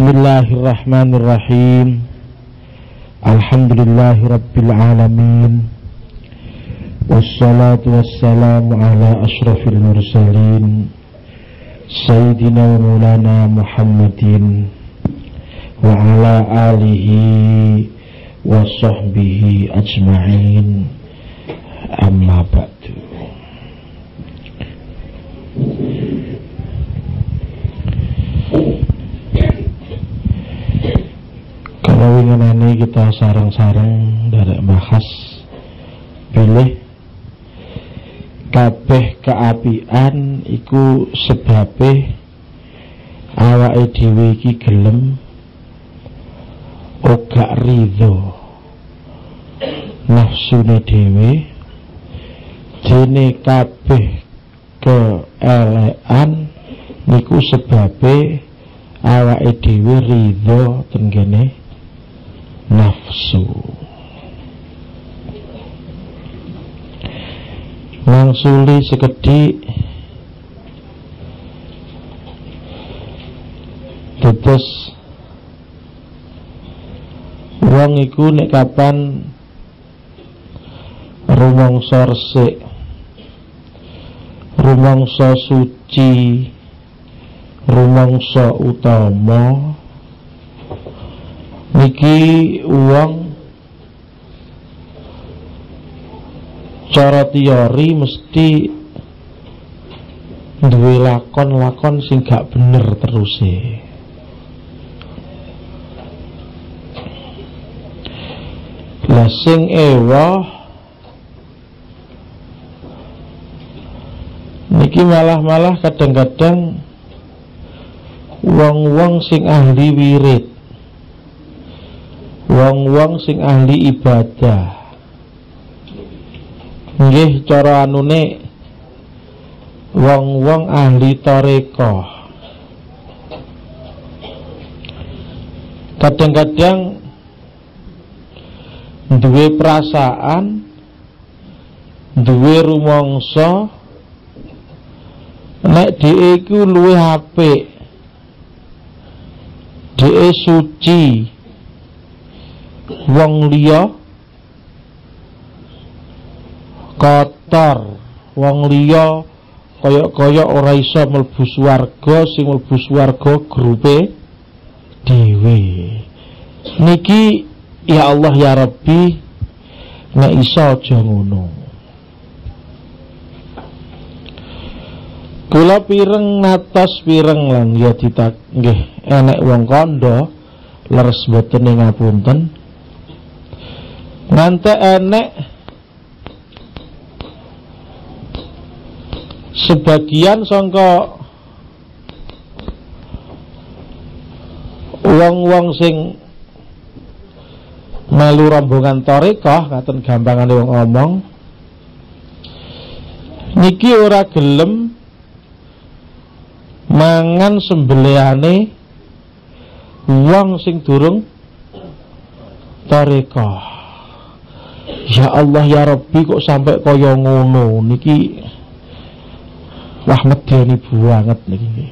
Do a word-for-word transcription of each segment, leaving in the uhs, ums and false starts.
Bismillahirrahmanirrahim. Alhamdulillahi rabbil alamin. Wassalatu wassalamu ala ashrafil mursalin Sayyidina wa maulana Muhammadin wa ala alihi wa sahbihi ajma'in. Amma ba'du. Kalau ingin kita sarang-sarang dari bahas pilih kabeh keapian iku sebabe awake dhewe iki gelem ora ridho nafsune dhewe, dene kabeh keelekan niku sebabe awake dhewe ridho tenggene nafsu. Mangsuli sekedhik tetes wong iku nek kapan rumangsa resik, rumangsa suci, rumangsa utama, niki wong cara teori mesti duwe lakon-lakon sing gak bener teruse. Lah sing ewa niki malah-malah kadang-kadang wong-wong sing ahli wirid, wong-wong sing ahli ibadah, nggih cara anune wong-wong ahli tarekah, kadang-kadang duwe perasaan, duwe rumangsa nek dhewe iku luwih apik, dhewe suci, wong liya kotor, wong liya kaya-kaya ora iso mlebu swarga, sing mlebu swarga grupe dhewe. Niki ya Allah ya Rabbi, nek iso aja ngono. Kula pireng natos pireng lan ya ditak nggih enek wong kandha leres mboten ngapunten. Ngantek enek sebagian sangka wong-wong sing melu rombongan tarekah, ngaten gampangane wong ngomong, niki ora gelem mangan sembelihane wong sing durung tarekah. Ya Allah ya Rabbi, kok sampai kaya ngono niki. Wah, medeni banget niki.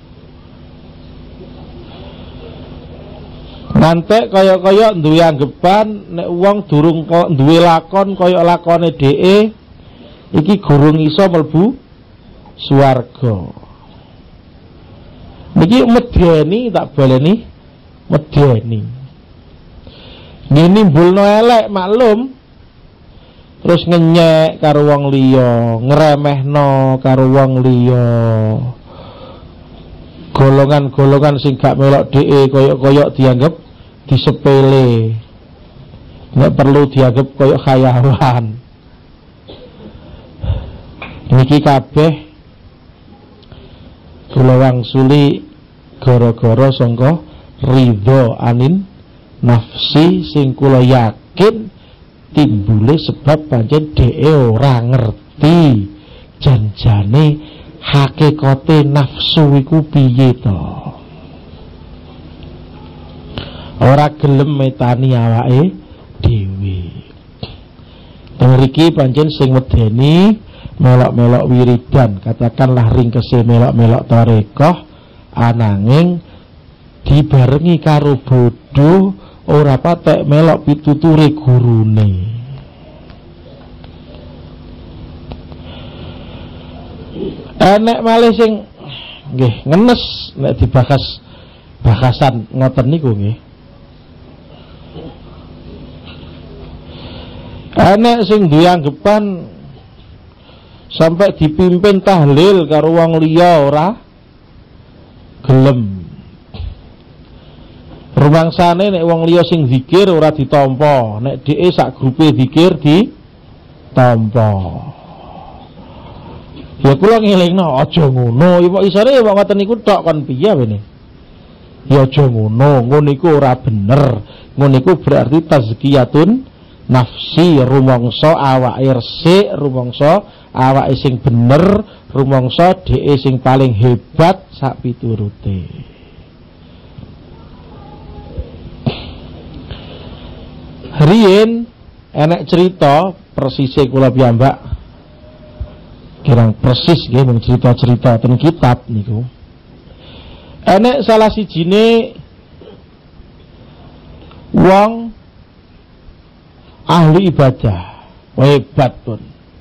Nanti kaya-kaya duwe anggepan nek wong durung kok duwe lakon kaya lakone dhewe iki gurung iso mlebu swarga. Niki medeni, tak baleni medeni. Ngene mbulno elek maklum, terus ngenyek karo wong liya, ngremehno karo wong liya, golongan-golongan sing gak melok dhewe koyok-koyok dianggap disepele, nek perlu dianggap koyok khayalan. Niki kabeh kula wangsuli gara-gara sangka ridho anin nafsi sing kula yakin timbule sebab pancen dhewe ora ngerti janjane hakikate nafsu iku piye to. Ora gelem metani awake dhewe. Mriki pancen sing medeni melok-melok wiridan, katakanlah ringkese melok-melok tarekah, ananging dibarengi karo bodoh ora patek melok pituture gurune. Enek malih sing nggih ngenes nek dibahas bahasan ngoten niku nggih. Enek sing duwe anggepan sampai dipimpin tahlil karo wong liya ora gelem. Rumangsane nek wong liya sing zikir ora ditampa, nek dheke sak grupe zikir ditampa. Ya kula ngelingno aja ngono, ya kok isore wong ngoten niku tok kon piye wene. Ya aja ngono, ngono iku ora bener. Ngono iku berarti tazkiyatun nafsi, rumangsa awake resik, rumangsa awake sing bener, rumangsa dheke sing paling hebat sak piturute. Riyen enek cerita persise kula piyambak kirang persis nggih mung cerita-cerita ten kitab niku. Enek salah sijine wong ahli ibadah hebat pun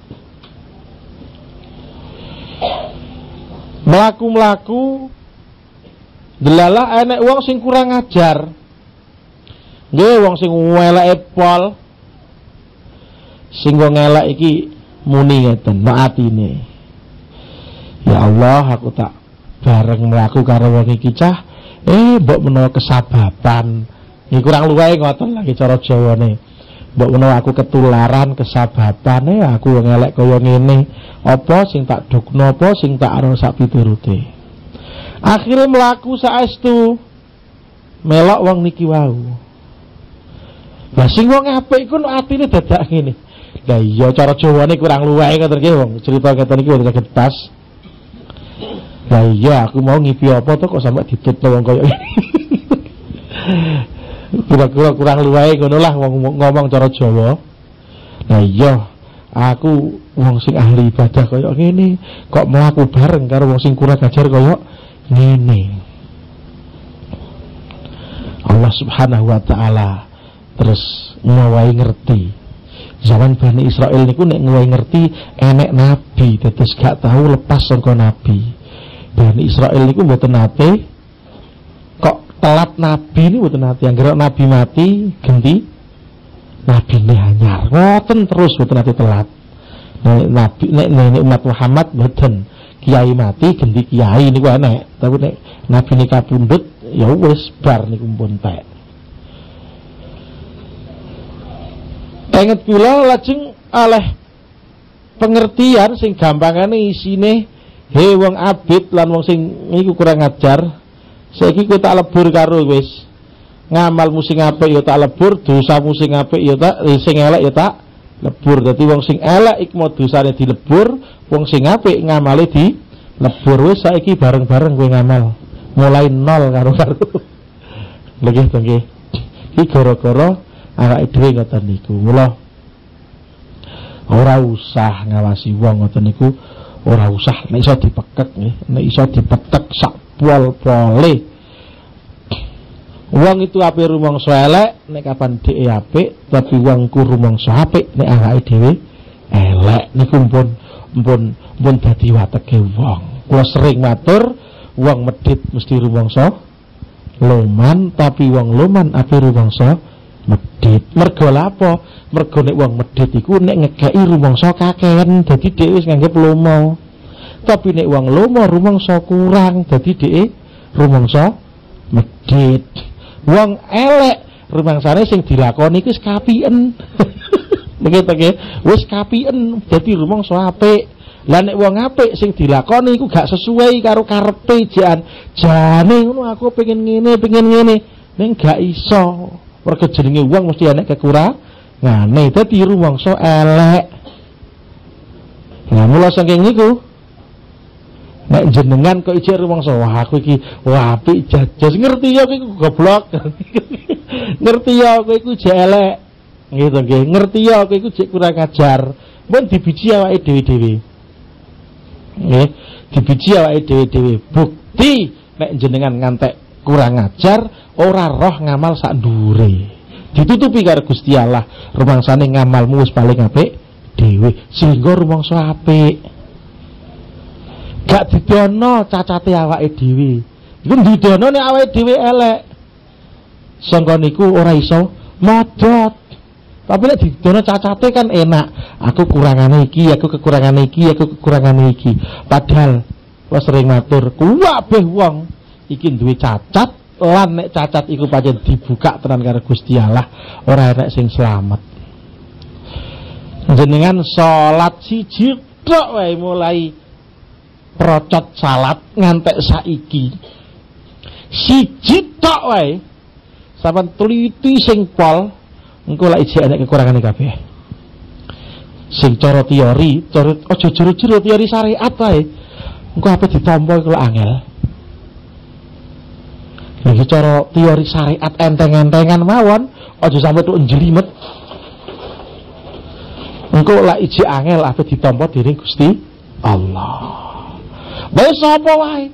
melaku-melaku delalah enek wong sing kurang ajar nggih, wong sing eleke pol sing wong elek iki muni ngeten nek atine, ya Allah aku tak bareng mlaku karo wong iki cah eh mbok menawa kesababan iki kurang luwih ngoten lagi cara Jawane. Mbok menawa aku ketularan kesababane aku wong elek kaya ngene, apa sing tak dukno, apa sing tak aro sak piturute. Akhire mlaku saestu melok wong niki wau. Lah sing wong apik iku atine dadak ngene. Lah iya cara Jawane kurang luwih ngoten nggih wong cerita ngeten iki wong saged pas. Lah iya aku mau ngipi apa to kok sampe ditutno wong kaya ngene. Kira-kira kurang luwih ngono lah ngomong, ngomong cara Jawa. Nah iya, aku wong sing ahli ibadah kaya ngene, kok mlaku bareng karo wong sing kurang ajar kaya ngene. Allah Subhanahu wa taala terus ngawahi ngerti. Zaman Bani Israil niku nek ngawahi ngerti enek nabi, terus gak tahu lepas saka nabi. Bani Israil niku mboten nate telat nabi ini buat nanti yang gerak nabi mati ganti nabi ini anyar ngoten terus buat nanti telat. Nek nabi nek nek umat Muhammad buatan kiai mati ganti kiai ini gua nek tapi nek nabi ini kapundhut ya wis bar niku pun tek. Ingat kula lajeng oleh pengertian sing gampangane isine he wong abid lan wong sing niku kurang ajar. Saiki kowe tak lebur karo wis. Ngamal sing apik ya tak lebur, dosa sing apik ya tak sing elek ya tak lebur. Dadi wong sing elek iku mau dosane dilebur, wong sing apik ngamale di lebur. Wis saiki bareng-bareng kowe ngamal. Mulai nol karo karo. Nggih to nggih. Iki gara-gara awake dhewe ngoten niku. Mula ora usah ngawasi wong ngoten niku, ora usah nek iso dipekek nggih, nek iso dipetek sak pol-pole. Wong itu apik rumangsa elek nek kapan dhek apik, tapi wong ku rumangsa apik nek awake dhewe elek niku pun pun pun dadi wateke wong. Kula sering matur, wong medhit mesti rumangsa loman, tapi wong loman apik rumangsa medhit. Mergo lapo? Mergo nek wong medhit iku nek ngekeki rumangsa kakehan, dadi dhek wis nganggep lomo. Tapi nek wong lomo rumangsa kurang, dadi dhek rumangsa medhit. Wong elek rumangsane sing dilakoni iku wis kapiken. Begitu nggih, wis kapiken dadi rumangsa apik. Lah nek wong apik sing dilakoni iku gak sesuai karo karepe jan jane ngono aku pengen ngene, pengen ngene. Ning gak iso. Mergo jenenge wong mesti ana kekurangane, dadi rumangsa elek. Lah mula saking niku nek jenengan kok ijek rumangsa wah aku iki wah apik jajas ngerti ya kowe iku goblok. Ngerti ya kowe iku jek elek. Gitu nggih. Ngerti ya kowe iku jek kurang ajar. Mun dibiji awake dhewe-dhewe. Nggih, dibiji awake dhewe-dhewe. Bukti nek jenengan ngantek kurang ajar, ora roh ngamal sak ndure. Ditutupi karo Gusti Allah, rumangsane ngamalmu wis paling apik dhewe, sehingga rumangsa apik. Gak didono cacate awake dhewe. Iku didono nek awake dhewe elek. Sangka niku ora iso modot. Tapi nek didono cacate kan enak. Aku kurangane iki, aku kekurangane iki, aku kekurangane iki. Padahal wis sering matur, kabeh wong iki duwe cacat, lan nek cacat iku pancen dibuka tenan karo Gusti Allah, ora enek sing slamet. Jenengan salat siji tok wae mulai procot salat ngantek saiki. Siji tok wae sampean teliti sing pol, engko lak ijek enek kekurangane kabeh. Sing cara teori, cara aja jero-jero teori syariat wae. Engko apa ditampa iku angel. Iki cara teori syariat enteng-entengan mawon, aja sampe tok njlimet. Engko lak ijek angel apa ditampa dening Gusti Allah. Bae sapa wae.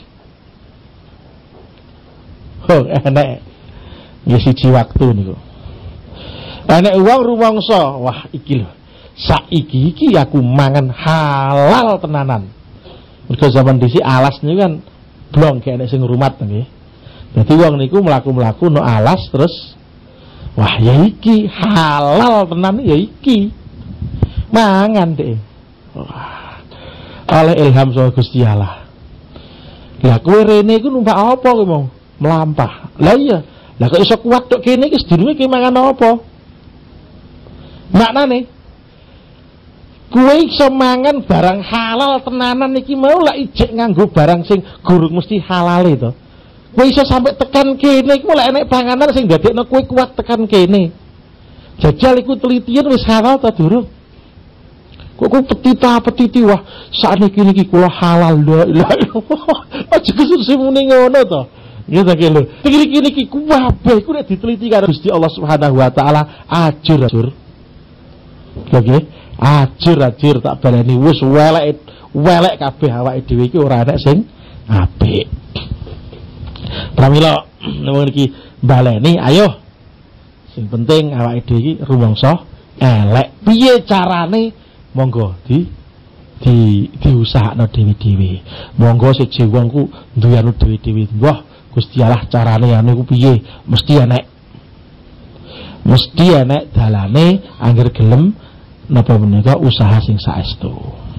Oh, enek. Ya siji waktu niku. Enek wong rumangsa, wah iki lho. Saiki iki aku mangan halal tenanan. Mergo zaman dhisik alas niku kan blong gak enek sing ngrumat nggih. Dadi wong niku mlaku-mlaku no alas terus wah ya iki halal tenan ya iki. Mangan deh. Wah. Oleh ilham saka Gusti Allah. Lah kowe rene iku numpak apa kowe mau? Melampah. Lah iya. Lah kok iso kuat tok kene iki sedurunge ki mangan apa? Maknane kowe iso mangan barang halal tenanan iki mau lak ijek nganggo barang sing gurung mesti halale to. Kowe iso sampai tekan kene iku lek enek panganan sing ndadekno kowe kuat tekan kene. Jajal iku telitian wis halal ta durung? Kok kowe petita-petiti wah sakniki niki kula halal la ilaha illallah. Aja kesusu muni ngono to. Ya tak lho. Iki niki kabeh iku nek diteliti karo Gusti Allah Subhanahu wa taala ajur-ajur. Lagi ajur-ajur tak baleni wis welek welek kabeh awake dhewe iki ora enek sing apik. Pramila nang iki baleni ayo. Sing penting awake dhewe iki rumangsa elek. Piye carane? Monggo di di diusahakno dhewe-dhewe. Monggo siji wong ku duwe anu dhewe-dhewe. Wah, Gusti Allah carane anu ku piye? Mesti enek. Mesti enek dalane angger gelem napa menika usaha sing saestu.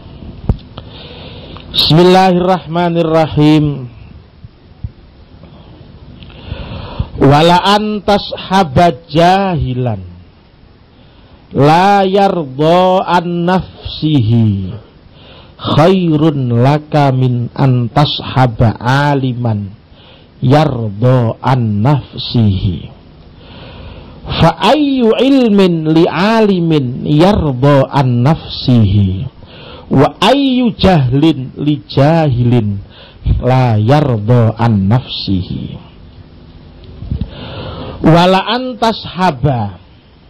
Bismillahirrahmanirrahim. Wala antas habat jahilan la yardha an nafsihi khairun laka min antas haba aliman yardha an nafsihi. Fa ayyu ilmin li alimin yardha an nafsihi wa ayyu jahlin li jahilin la yardha an nafsihi. Wala antas haba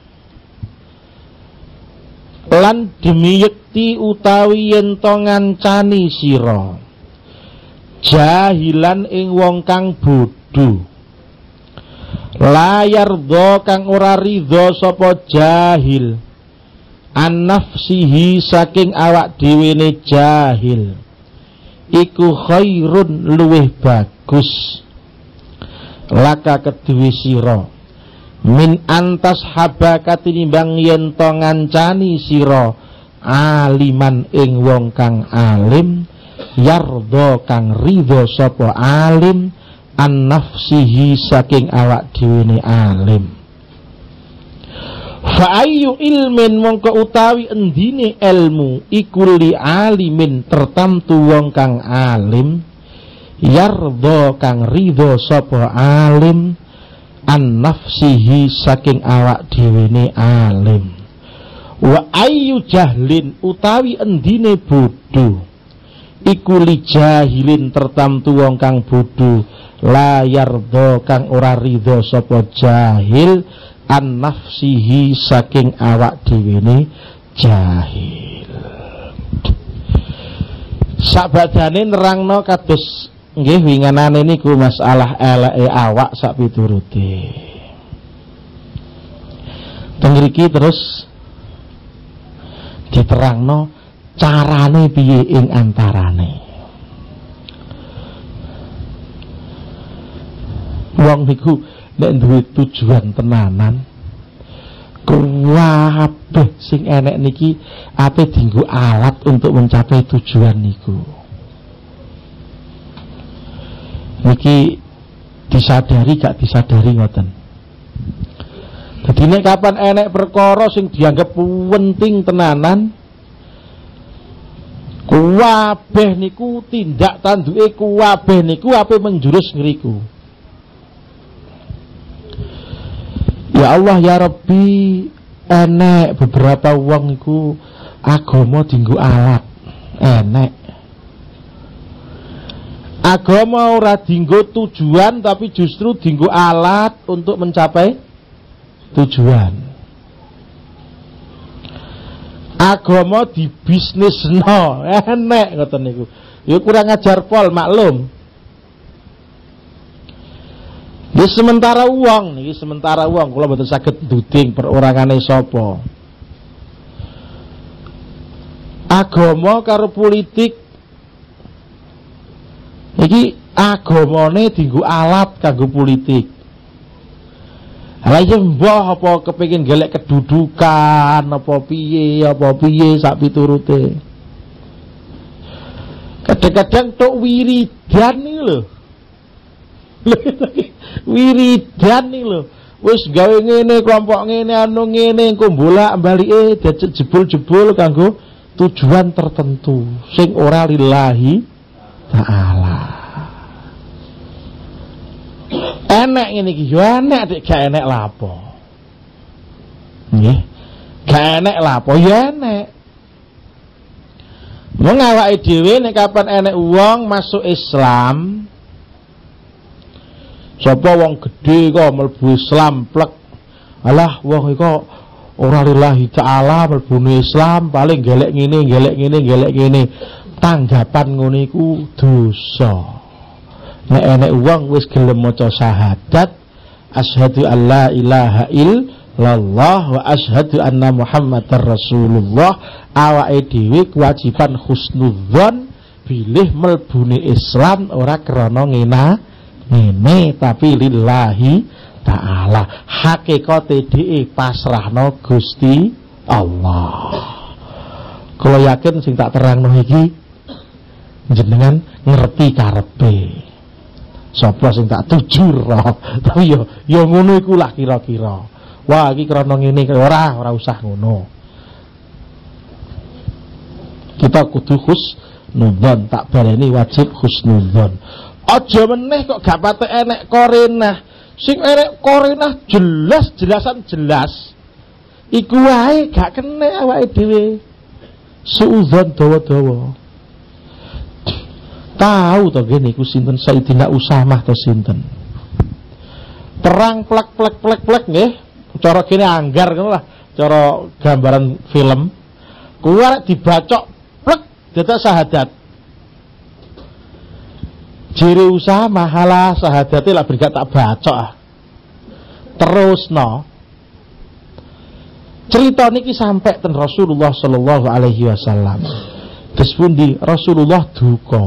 lan demi yekti utawi yen to ngancani sira jahilan ing wong kang bodho layar do kang ora ridho sapa jahil an nafsihi saking awak dhewene jahil iku khairun luwih bagus laka kedue sira min antas habaka tinimbang yen to ngancani sira aliman ing wong kang alim yardo kang ridho sapa alim an nafsihi saking awak dhewe alim. Fa ayyu ilmin mongko utawi endine ilmu iku li alimin tertamtu wong kang alim yardo kang ridho sapa alim an nafsihi saking awak dhewene alim. Wa ayyu jahlin utawi endine bodho iku li jahilin tertamtu wong kang bodho la yardo kang ora ridho sapa jahil an nafsihi saking awak dhewene jahil. Sabadane nerangno kados nggih winganane niku masalah eleke awak sak piturute. Teng mriki terus diterangno carane piye ing antarane. Wong niku nek duwe tujuan tenanan, kabeh sing enek niki ape dienggo alat untuk mencapai tujuan niku. Niki disadari gak disadari ngoten. Dadi nek kapan enek perkara sing dianggap penting tenanan, kabeh niku tindak tanduke kabeh niku ape menjurus ngriku. Ya Allah ya Rabbi, enek beberapa wong iku agama dienggo alat, enek. Agama ora dienggo tujuan tapi justru dienggo alat untuk mencapai tujuan. Agama dibisnisno, enek ngoten niku. Ya kurang ajar pol maklum. Di sementara uang niki sementara uang kula mboten saged nduding perorangane sapa. Agama karo politik iki agamane dienggo alat kanggo politik. Lah yen mbah apa kepengin golek kedudukan apa piye apa piye sak piturute. Kadang-kadang tok wiridan iki lho. Wiridan nih lho, wis gawe ngene kelompok ngene anu ngene engko bolak-balike dadi jebul-jebul kanggo tujuan tertentu sing ora lillahi taala. Enek ngene iki yo enek nek gak enek lapo. Nggih. Gak enek lapo yo enek. Wong awake dhewe nek kapan enek wong masuk Islam, sapa wong gedhe kok mlebu Islam plek. Alah wong iku ora lillahi taala mlebu Islam paling gelek ngene gelek ngene gelek ngene. Tanggapan ngono iku dosa. Nek enek wong wis gelem maca syahadat asyhadu alla ilaha illallah wa asyhadu anna muhammadar rasulullah, awake dhewe kewajiban husnudzon bilih mlebune Islam ora krana ngena ngene tapi lillahi ta'ala, hakikate dhewe pasrahno Gusti Allah. Kula yakin sing tak terangno iki jenengan ngerti karepe sapa sing tak tuju roh. Tapi yo yo ngono iku lah kira-kira. Wah iki krana ngene ora ora usah ngono. Kita kudu husnudzon, tak baleni wajib husnudzon. Aja meneh kok gak patek enek korenah. Sing enek korenah jelas-jelasan jelas. Iku wae gak kena awake dhewe. Suudzon dawa-dawa. Tahu to ngene iku sinten Sayyidina Usamah to sinten. Terang plek plek plek plek nggih. Cara kene anggar ngono lah, cara gambaran film. Kuwi dibacok plek dadak syahadat. Jiri usaha mahalah sahadate lah berkat tak bacok ah. Terus no. Cerita niki sampai ten Rasulullah sallallahu alaihi wasallam. Terus pun di Rasulullah duka.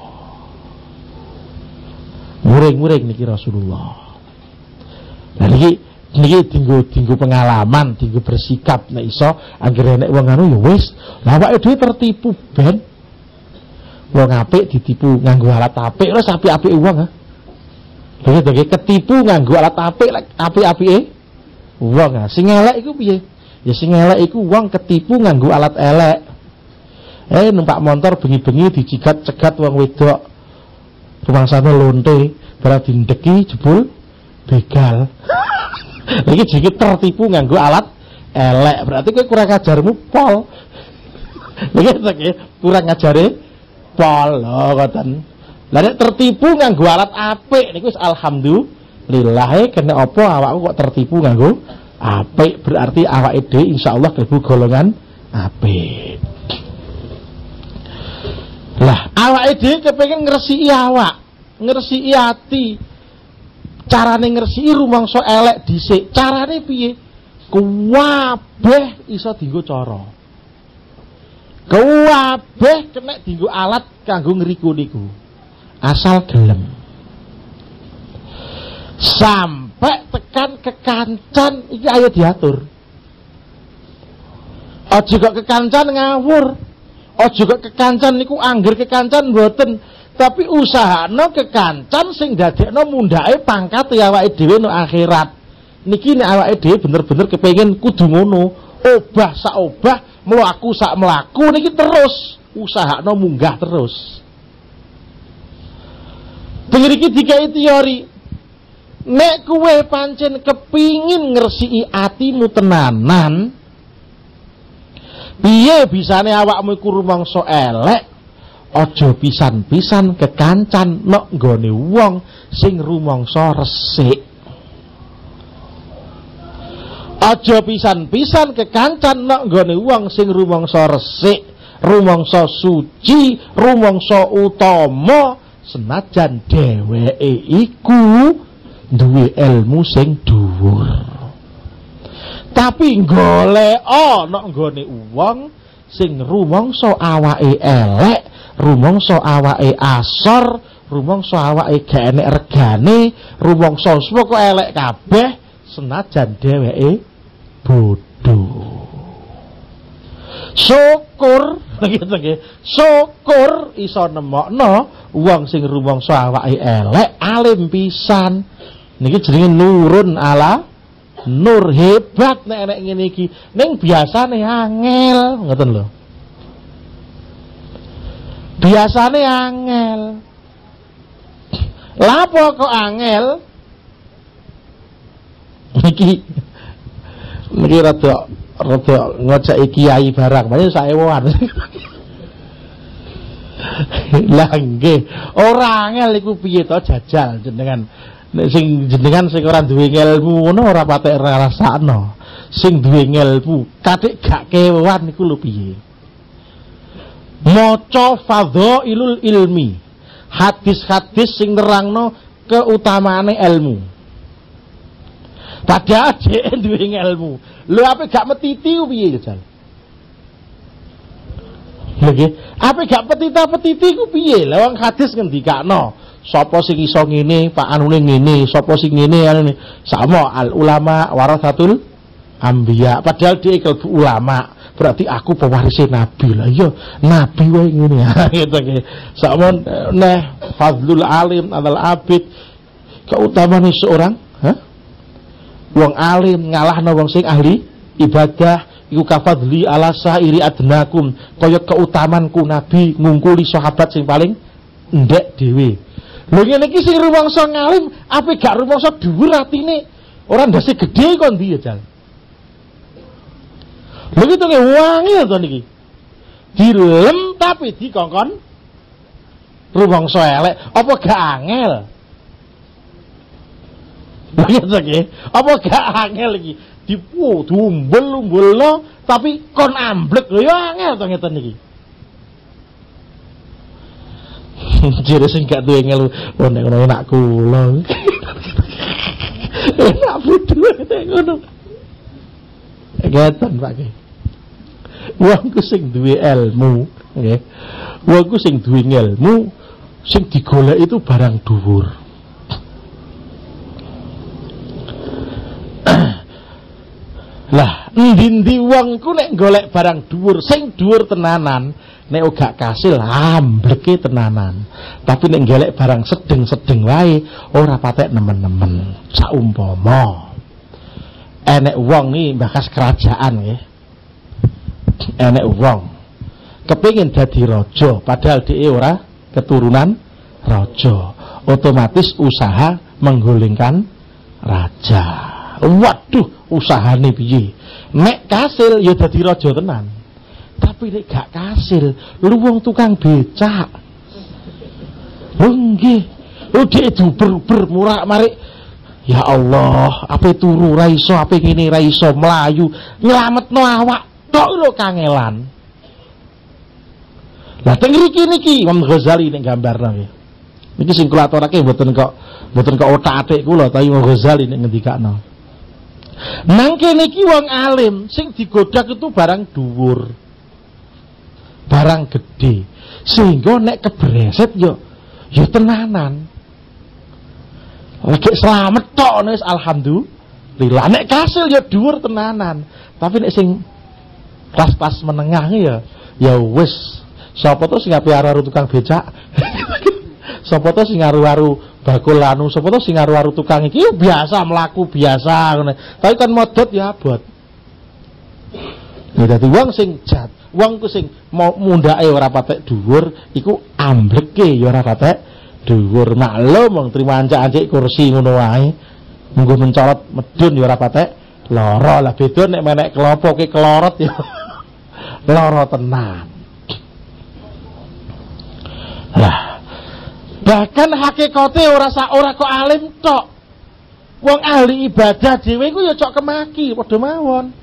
Muring-muring niki Rasulullah. Nah niki niki tinggu tinggu pengalaman, tinggu bersikap nek iso anggere nek wong anu ya wis, lha awake dhewe tertipu ben. Wong apik ditipu nganggo alat apik wis apik-apike wong ha. Dadi dadi ketipu nganggo alat apik apik-apike wong ha. Sing elek iku piye? Ya sing elek iku wong ketipu nganggo alat elek. Eh numpak motor bengi-bengi dijigat-cegat wong wedok. Rumangsane lonte, barang dindeki jebul begal. Iki jenenge tertipu nganggo alat elek. Berarti kowe kurang ajarmu pol. Lha kurang ngajare pol lho ngoten. Lah nek tertipu nganggo alat apik niku wis alhamdulillah. Kena apa awakku kok tertipu nganggo apik, berarti awake dhewe insyaallah klebu golongan apik. Lah awake dhewe kepengin ngresiki awak. ngresiki ati. Carane ngresiki rumangsa elek dhisik. Carane piye? Kabeh iso dienggo cara. Kabeh kena dienggo alat kanggo ngriku niku. Asal gelem. Sampai tekan kekancan iki ayo diatur. Aja kok kekancan ngawur. Aja kok kekancan niku angger kekancan mboten, tapi usahana kekancan sing dadekno mundhake pangkat awake dhewe no akhirat. Niki nek awake dhewe bener-bener kepengin kudu ngono, obah sak obah, mlaku sak mlaku niki terus usahana munggah terus. Mriki dikai teori. Nek kowe pancen kepingin ngresiki atimu tenanan, piye bisane awakmu iku rumangsa elek, aja pisan-pisan kekancan nek nggone wong sing rumangsa resik. Aja pisan-pisan kekancan nek nggone wong sing rumangsa resik, rumangsa suci, rumangsa utama, senajan dheweke iku duwe ilmu sing dhuwur. Tapi golek ana nggone wong sing rumangsa awake elek, rumangsa awake asor, rumangsa awake gak enek regane, rumangsa kok elek kabeh senajan dheweke bodho. Syukur gitu nggih. Syukur iso nemokno wong sing rumangsa awake elek alim pisan. Niki jenenge nurun ala nur, hebat nek nek ngene iki. Ning biasane angel, ngoten lho. Biasane angel. Lapo kok angel? Niki niki rada rada ngojeki kiai barang, pancen saewoan. Lah nggih, ora angel iku piye to jajal jenengan. Nek sing jenengan sing ora duwe ilmu ngono ora patek rasakno. Sing duwe ilmu katik gak kewan niku lho piye. Maca fadhailul ilmi. Hadis-hadis sing nerangno keutamaane ilmu. Padahal dhek duwe ilmu. Lho ape gak metiti piye jajal? Lho nggih, ape gak petita-petiti ku piye? Lah wong hadis ngendikakno sapa sing iso ngene, Pak anune ngene, sapa sing ngene anune. Sama al ulama warasatul anbiya. Padahal dia kalbu ulama, berarti aku pewaris nabi lah. Iya, nabi wae ngene gitu nggih. Sama neh fadlul alim alal abid. Keutamaan seorang, ha? Wong alim ngalahno wong sing ahli ibadah iku kafadli ala sairi adnakum. Kaya keutamanku nabi ngungkuli sahabat sing paling ndek dhewe. Lho ngene iki sing rumangsa ngalim, ape gak rumangsa dhuwur atine? Ora ndase gedhe kon ndi ya, Jal. Lho iki to wangi to niki. Dilem tapi dikongkon rumangsa elek, apa gak angel? Lho iki to nggih, apa gak angel iki? Dipu dumbel-umbelno tapi kon amblek lho ya angel to ngeten niki. Jere sing gak duwe ngelu, oh nek ngono enak kula. Enak bodho nek ngono. Ngeten Pak nggih. Wong ku sing duwe ilmu, nggih. Wong ku sing duwe ilmu, sing digolek itu barang dhuwur. Lah, endi-endi wong ku nek golek barang dhuwur, sing dhuwur tenanan, nek gak kasil ambleke tenanan. Tapi nek golek barang sedeng-sedeng wae ora patek nemen-nemen. Saumpama enek wong iki bakas kerajaan nggih. Enek wong kepengin dadi raja padahal dhewe ora keturunan raja. Otomatis usaha menggulingkan raja. Waduh, usahane piye? Nek kasil ya dadi raja tenan. Tapi nek gak kasil, lu wong tukang becak. Lho nggih. Lho dhek duber-ber murak-marik. Ya Allah, ape turu ra iso, ape ngene ra iso mlayu, nyelametno awak tok lho kangelan. Lah teng mriki niki Imam Ghazali nek gambarno nggih. Niki sing kula aturake mboten kok mboten kok otak-atik kula, tapi Imam Ghazali nek ngendikakno. Nang kene iki wong alim sing digodak itu barang dhuwur. Barang gede. Sehingga nek kebreset yo yo tenanan. Lagi selamat tok wis alhamdulillah. Nek kasil yo dhuwur tenanan. Tapi nek sing kelas-kelas menengah ya ya wis sapa to sing ape-aru tukang becak. Sapa to sing aru-aru bakul anu, sapa to sing aru-aru tukang iki biasa mlaku biasa ngene. Tapi kan modot ya abot. Ya dadi wong sing jat, wong ku sing mau mundake ora patek dhuwur iku ambleke ya ora patek dhuwur. Maklum wong trimo ancak-ancik kursi ngono wae. Munggo mencolot medun ya ora patek lara. Lah beda nek menek kelopo ki kelorot ya lara tenan. Lah bahkan hakikate ora sak ora kok alim tok. Wong ahli ibadah dhewe iku ya cok kemaki padha mawon.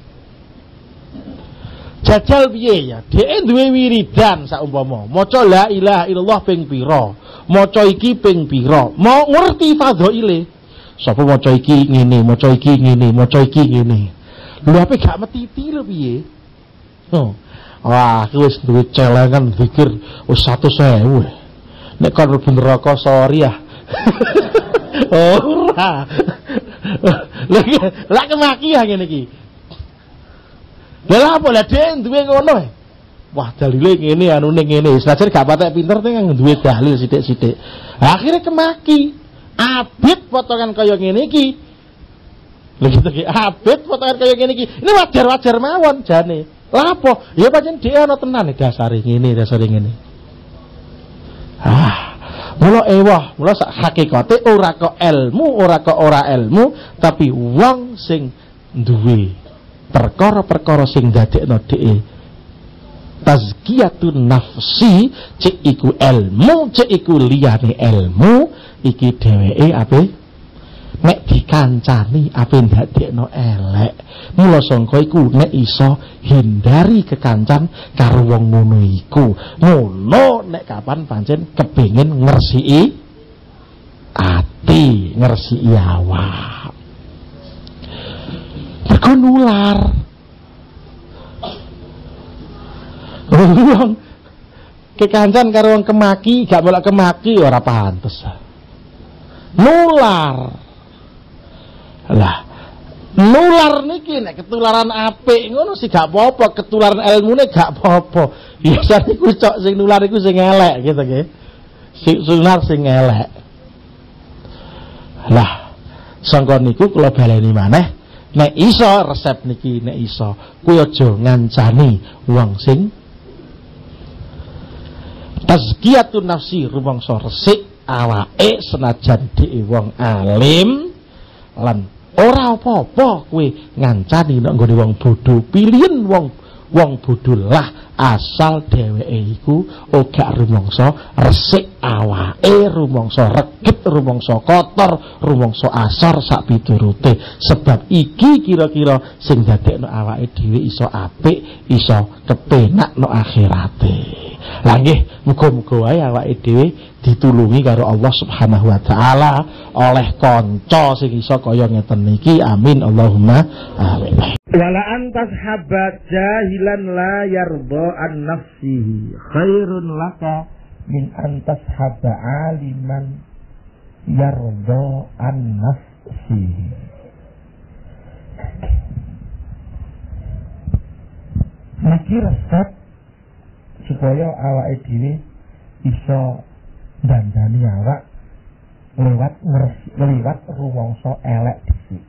Jajal piye ya? Dhek duwe wiridan saumpama, maca la ilaha illallah ping pira, maca iki ping pira, mau ngerti fadhaile. Sapa maca iki ngene, maca iki ngene, maca iki ngene. Lha ape gak metiti lho piye? Oh. Wah, aku wis duwe celengan zikir wis seratus ribu. Nek kon mlebu neraka sorry ya. Ora. Lagi lak kemaki ya ngene iki. Lah apa lah den duwe ngono. Wah, dalile ngene anune ngene. Senajan gak patek pinter teng duwe dalil sithik-sithik. Akhire kemaki. Abid potongan kaya ngene iki. Lha gitu ki, abid potongan kaya ngene iki. Ini wajar-wajar mawon jane. Lah apa? Ya pancen dhewe ana tenan dasare ngene, dasare ngene. Ah, mula ewah, mula sak hakikate ora kok ilmu, ora kok ora ilmu, tapi wong sing duwe perkara-perkara sing dadekno dhewe tazkiyatun nafsi, cek iku ilmu, cek iku liyane ilmu, iki dheweke ape nek dikancani ape ndadekno elek. Mula sangka iku nek iso hindari kekancan karo wong ngono iku. Ngono nek kapan pancen kepengin ngresiki ati, ngresiki awak. Mergo nular. Wong kekancan karo wong kemaki, gak bolak kemaki ora pantes. Nular. Lah, nular niki nek ketularan apik ngono sih gak apa-apa, ketularan ilmune gak apa-apa. Biasane iku cok sing nular iku sing elek gitu nggih. Sing nular sing elek. Lah, sangka niku kula baleni maneh, nek iso resep niki nek iso, kuwi aja ngancani wong sing tazkiyatun nafsi, rumangsa resik awake senajan dhewe wong alim lan ora apa-apa kowe ngancani nek nggone wong bodho. Pilihan wong wong bodho lah asal dheweke iku ora rumangsa resik awake, rumangsa regep, rumangsa kotor, rumangsa asor sak piturute. Sebab iki kira-kira sing dadekno awake dhewe iso apik, iso kepenak no akhirate. Lah nggih, muga-muga wae awake dhewe ditulungi karo Allah Subhanahu wa taala oleh kanca sing iso kaya ngeten niki. Amin Allahumma amin. Wala antas habat jahilan la yarda an nafsihi khairun laka min antas haba aliman yarda an nafsihi. Niki resep supaya awake dhewe iso dandani awak lewat lewat rumangsa elek dhisik.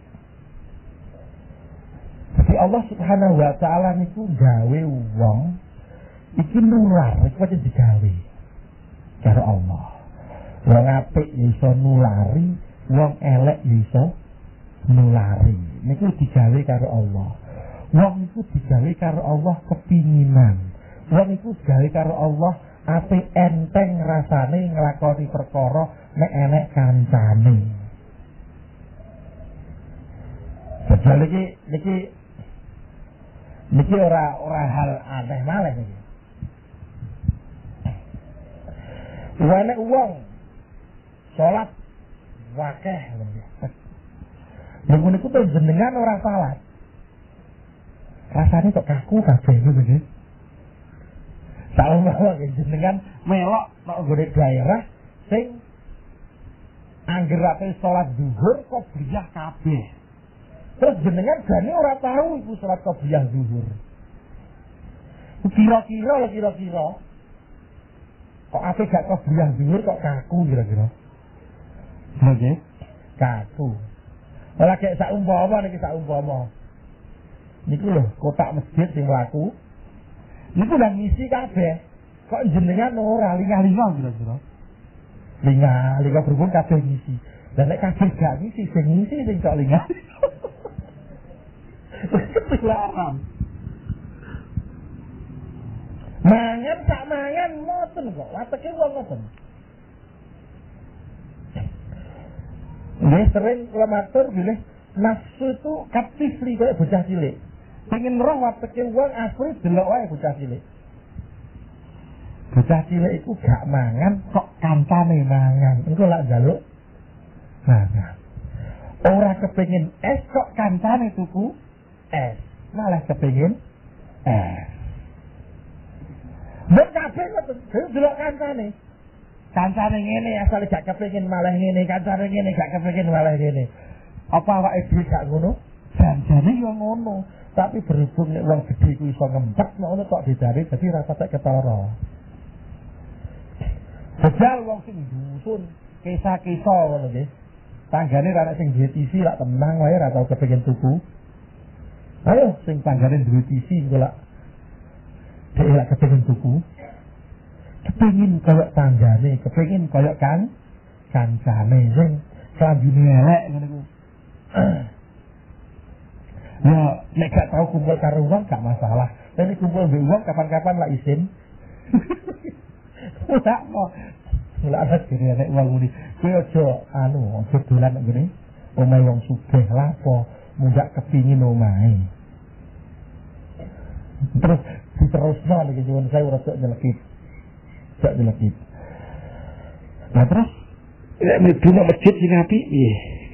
Jadi Allah Subhanahu wa taala niku gawe wong iki nular, iku pancen digawe karo Allah. Wong apik ya iso nulari, wong elek ya iso nulari. Niku digawe karo Allah. Wong iku digawe karo Allah kepinginan. Wong iku digawe karo Allah ape enteng rasane nglakoni perkara nek enek kancane. Padahal iki niki niki ora ora hal aneh malih niki. Wene wong salat wakeh. Lha ngono iku to jenengan ora salat. Rasane kok kaku kabeh ngono nggih. Salah jenengan melok nek nggone daerah sing angger ape salat zuhur kok bliyah kabeh. Terus jenengan jane ora tahu iku salat kok bliyah zuhur. Kira-kira lho kira-kira. Kok ape gak kok bliyah zuhur kok kaku kira-kira. Nggih, kaku. Ora kek sak umpama niki sak umpama. Niku lho kotak masjid sing laku. Niku udah ngisi kabeh. Kok jenengan ora lingah-lingah kira-kira. Lingah-lingah berhubung kabeh ngisi. Dan nek kabeh gak ngisi sing ngisi sing kok lingah. Ketularan. Mangan sak mangan moten kok. Wateke wong ngoten. Nggih sering kula matur bilih nafsu itu kaptif li kaya bocah cilik. Pengen roh wateke wong asli delok wae bocah cilik. Bocah cilik iku gak mangan kok kancane mangan. Engko lak njaluk mangan. Ora kepengin es kok kancane tuku es. Malah kepengin es. Nek kabeh ngoten, delok kancane. Kancane ngene asale gak kepengin malah ngene, kancane ngene gak kepengin malah ngene. Apa awake dhewe gak ngono? Janjane yo ngono. Tapi berhubung nek wong gedhe ku iso ngempet ngono tok didare dadi ra patek ketara. Bejal wong sing dusun, kisah-kisah ngono nggih. Tanggane ra sing duwe T V lak tenang wae ra tau kepengin tuku. Ayo sing tanggane duwe T V engko lak dhewe lak kepengin tuku. Kepengin kaya tanggane, kepengin kaya kan kancane sing klambine elek ngene ku. Ya, nek gak tau kumpul karo wong gak masalah. Tapi kumpul mbek wong kapan-kapan lah isin. Ora mau. Ora ada dhewe nek wong muni. Kowe aja anu, aja dolan ngene. Omahe wong sugih lapo, mundak kepingin omahe. Terus diterusno iki nyuwun saya ora sok nyelekit. Sok nyelekit. Nah terus nek mlebu nang masjid sing apik piye?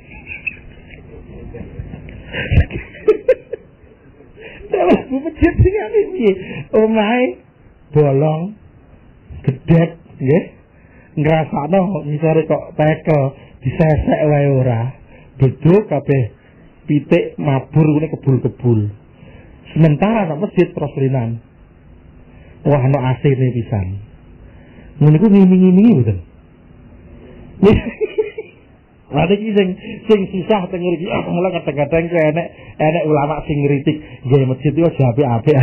Dalam masjid sing apik piye? Omahe bolong gedhek nggih. Ngrasakno misore kok tekel disesek wae ora. Beduk kabeh pitik mabur ngene kebul-kebul. Sementara nang masjid terus rinan. Wah ana A C-ne pisan. Ngono iku ngiming-imingi mboten. Ada ki sing sing susah teng ngriki. Ah mula kadang-kadang ku enek enek ulama sing ngritik, nggih masjid iki aja apik-apik.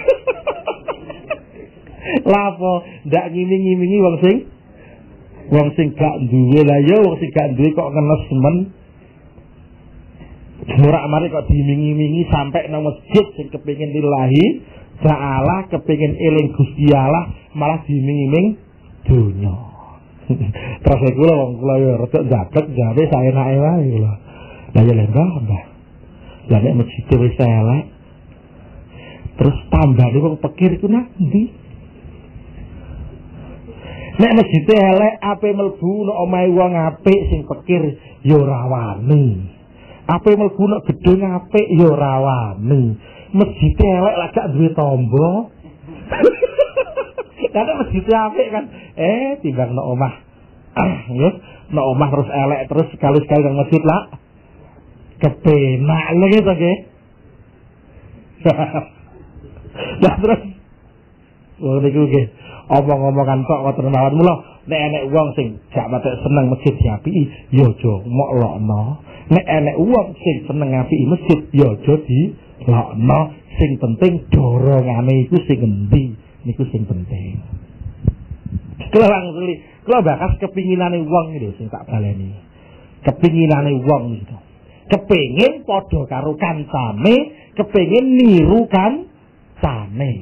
Lapo ndak ngiming-imingi wong sing wong sing gak duwe lah ya wong sing gak duwe kok ngenes men. Murak-marik kok diiming-imingi sampai nang masjid sing kepengin lillahi ta'ala, kepengin eling Gusti Allah malah diiming-iming donya. Terus kula wong kula ya rada jaket jabe saenake wae kula. Lah ya lembah, Mbah. Lah nek masjid wis elek. Terus tambane wong pikir iku nang ndi? Nek masjid elek ape mlebu nek omahe wong apik sing pikir ya ora wani. Ape mlebu nek gedung apik ya ora wani. Masjid elek lak gak duwe tamba. Karena masjid apik kan, eh timbang nek omah, nggih, nek omah terus elek terus sekali-sekali nang masjid lah, kepenak lho gitu nggih. Lah terus, wong niku nggih, omong-omongan tok wonten mawon mula, nek enek wong sing gak patek seneng masjid diapiki, ya aja moklokno. Nek enek wong sing seneng ngapiki masjid, ya aja dilokno. Sing penting dorongane iku sing endi. Niku sing penting. Kula langsung li, kula bakas kepinginane wong lho sing tak baleni. Kepinginane wong gitu. Kepengin padha karo kancane, kepengin niru kancane.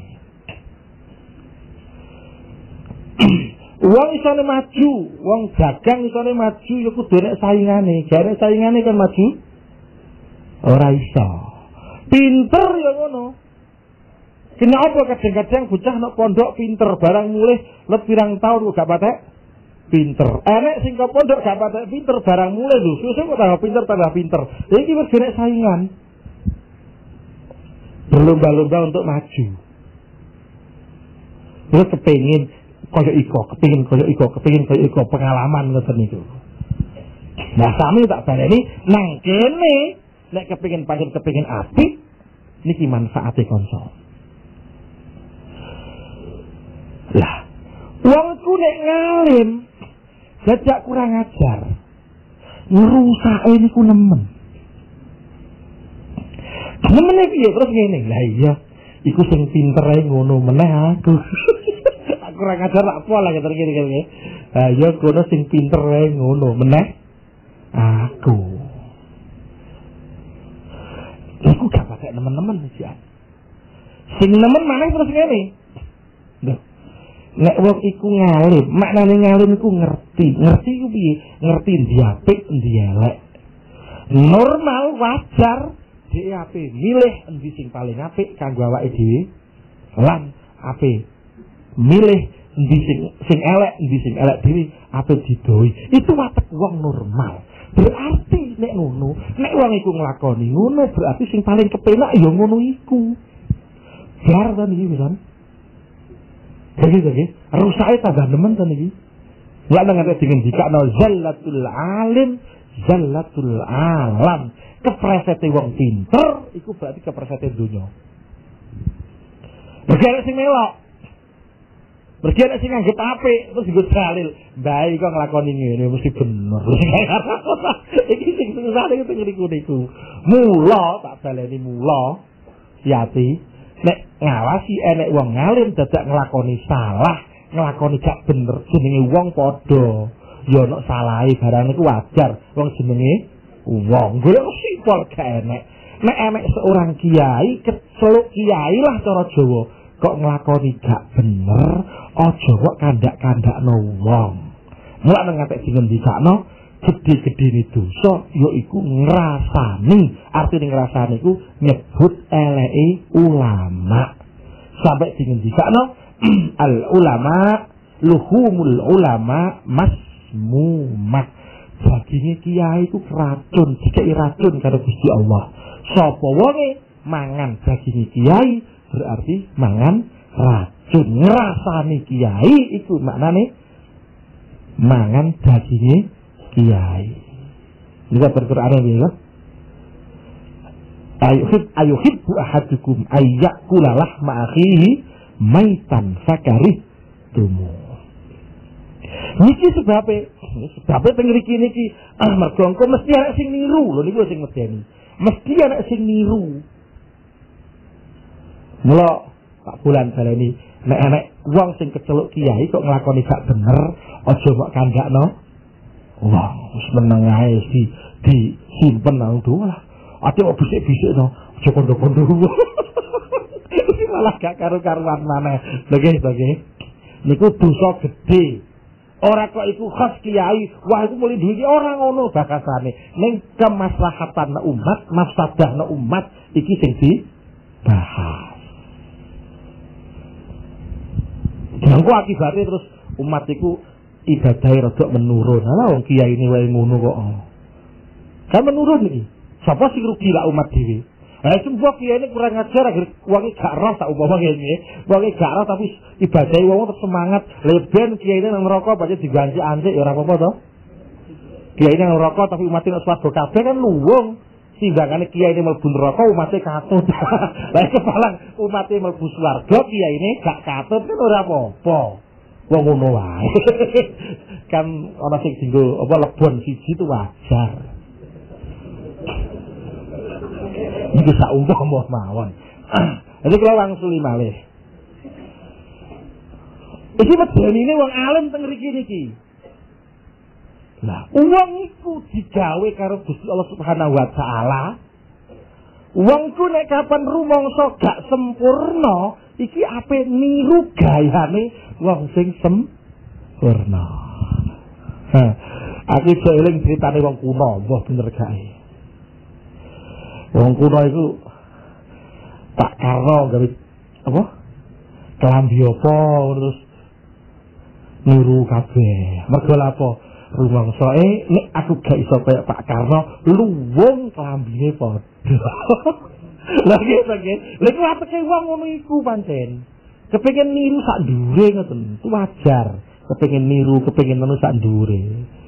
Wong isone maju, wong dagang isone maju ya kudu nek saingane. Jare saingane kan maju. Ora iso. Pinter ya ngono. Kenapa kadang-kadang bocah nak pondok pinter barang mulih let pirang tahun gak patek pinter. Enek sing kok pondok gak patek pinter barang mulai lho. Susah kok tambah pinter tambah pinter. Iki wis genek saingan. Berlomba-lomba untuk maju. Terus kepengin koyo iko, kepengin koyo iko, kepengin koyo iko, pengalaman ngoten niku. Nah, sami tak baleni nang kene nek kepengin pancen kepengin apik niki manfaate kanca. Lah, wong ku nek ngalim jajak kurang ajar. Ngrusake niku nemen. Nemene piye terus ngene. Lah iya, iku sing pinter ae ngono meneh aku. Aku kurang ajar tak apa lah kene kene. Lah iya kono sing pinter ae ngono meneh aku. Iku gak pakai teman-teman sih. Sing nemen maneh terus ngene. Lho. Nek wong iku ngalim, maknane ngalim iku ngerti. Ngerti iku piye? Ngerti ndi apik, ndi elek. Normal wajar dhek apik milih endi sing paling apik kanggo awake dhewe. Lan apik milih endi sing sing elek, endi sing elek dhewe apik didoi. Itu watek wong normal. Berarti nek ngono, nek wong iku nglakoni ngono berarti sing paling kepenak ya ngono iku. Bar ta niki pisan. Jadi-jadi, rusake tambah nemen ta niki. Lah nang ate dingendikno zallatul alim, zallatul alam. Kepresete wong pinter iku berarti kepresete donya. Bergerak sing melok. Bergerak sing nganggep apik terus nggo dalil. Bae kok nglakoni ngene mesti bener. Iki sing susah iki teng niku. Mula tak baleni mula yati nek ngawasi enek wong ngalim dadak nglakoni salah, nglakoni gak bener jenenge wong padha. Ya nek salahe barang niku wajar, wong jenenge wong. Golek sipol gak enek. Nek enek seorang kiai, keceluk kiai lah cara Jawa, kok nglakoni gak bener, aja kok kandak-kandakno wong. Mulane nang ngatek dingendikno gede-gedene dosa yaiku ngrasani. Artine ngrasani iku nyebut eleke ulama. Sampai dingendikno al ulama luhumul ulama masmumah. Daginge kiai iku racun, dikeki racun karo Gusti Allah. Sapa wonge mangan daginge kiai berarti mangan racun. Ngrasani kiai iku maknane mangan daginge kiai. Lihat Al-Qur'an ini ya. Ayuhib ayuhibbu ahadukum ayyakula lahma akhihi maitan fakarihtumu. Niki sebabe, sebabe teng mriki niki ah mergo engko mesti ana sing niru lho niku sing medeni. Mesti ana sing niru. Mula tak bulan baleni nek enek wong sing keceluk kiai kok nglakoni gak bener, aja kok kandakno. Wah, wis meneng ae di di simpen nang tuwa lah. Ate kok bisik-bisik to, aja kondo-kondo. Iki malah gak karu-karuan maneh. Lho nggih, nggih. Niku dosa gedhe. Ora kok iku khas kiai, wah iku mulih duwe ora ngono bakasane. Ning kemaslahatan umat, mafsadah umat iki sing dibahas. Jangko akibatnya terus umat iku ibadahnya rada menurun. Lah wong kiai ini wae ngono kok. Kan menurun iki. Sapa sing rugi lah umat dhewe. Lah semua kiai ini kurang ajar agar wong gak roh tak umpama ngene. Wong gak roh tapi ibadahe wong tetep semangat. Leben kiai ini nang neraka pancen diganti antik ya ora apa-apa to. Kiai ini nang neraka tapi umat nek swarga kabeh kan luwung. Timbangane kiai ini mlebu neraka umatnya katut. Lah kepalang umatnya mlebu swarga kiai ini gak katut kan ora apa-apa. Wong ngono wae. Kan ana sing dinggo apa lebon siji itu wajar. Iki sak umpama mawon. Jadi kalau langsung malih. Iki medeni wong alim teng mriki niki. Lah, wong iku digawe karo Gusti Allah Subhanahu wa taala. Wong ku nek kapan rumangsa gak sempurna, iki ape niru gayane wong sing sempurna. Ha, aku iso eling critane wong kuno, mbah bener gae. Wong kuno iku tak karo gawe apa? Kelambi apa terus niru kabeh. Mergo lapo rumangsae nek aku gak iso kaya Pak Karno luwung klambine padha. Lah nggih to nggih. Lha iku ateke wong ngono iku pancen. Kepengin niru sak ndure ngoten. Itu wajar. Kepengin niru, kepengin ngono sak ndure.